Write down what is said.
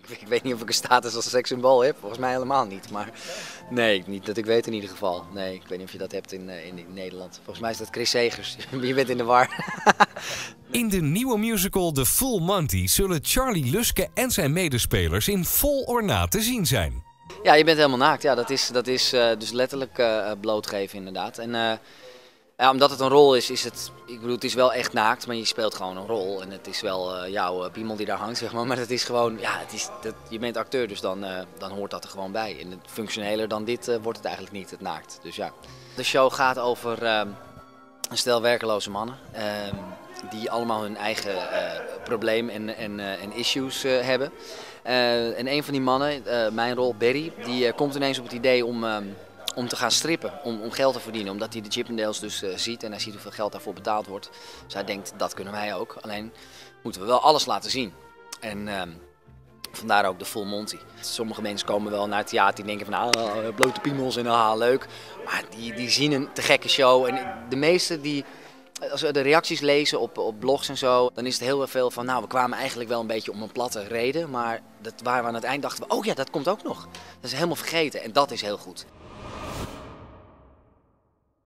Ik weet niet of ik een status als sekssymbool heb, volgens mij helemaal niet. Maar nee, niet dat ik weet in ieder geval. Nee, ik weet niet of je dat hebt in Nederland. Volgens mij is dat Chris Segers. Je bent in de war. In de nieuwe musical The Full Monty zullen Charlie Luske en zijn medespelers in vol ornaat te zien zijn. Ja, je bent helemaal naakt. Ja, dat is dus letterlijk blootgeven inderdaad. En ja, omdat het een rol is het, ik bedoel, het is wel echt naakt, maar je speelt gewoon een rol. En het is wel jouw piemel die daar hangt, zeg maar. Maar het is gewoon, ja, je bent acteur, dus dan hoort dat er gewoon bij. En functioneler dan dit wordt het eigenlijk niet, het naakt. Dus ja. De show gaat over een stel werkeloze mannen. Die allemaal hun eigen probleem en issues hebben. En een van die mannen, mijn rol Barry, die komt ineens op het idee om te gaan strippen, om geld te verdienen. Omdat hij de Chippendales dus ziet en hij ziet hoeveel geld daarvoor betaald wordt. Dus hij denkt, dat kunnen wij ook. Alleen moeten we wel alles laten zien. En vandaar ook de Full Monty. Sommige mensen komen wel naar het theater die denken van blote piemels en leuk. Maar die zien een te gekke show. En de meesten die, als we de reacties lezen op blogs en zo, dan is het heel veel van, nou, we kwamen eigenlijk wel een beetje om een platte reden. Maar dat waar we aan het eind dachten we, oh ja, dat komt ook nog. Dat is helemaal vergeten en dat is heel goed.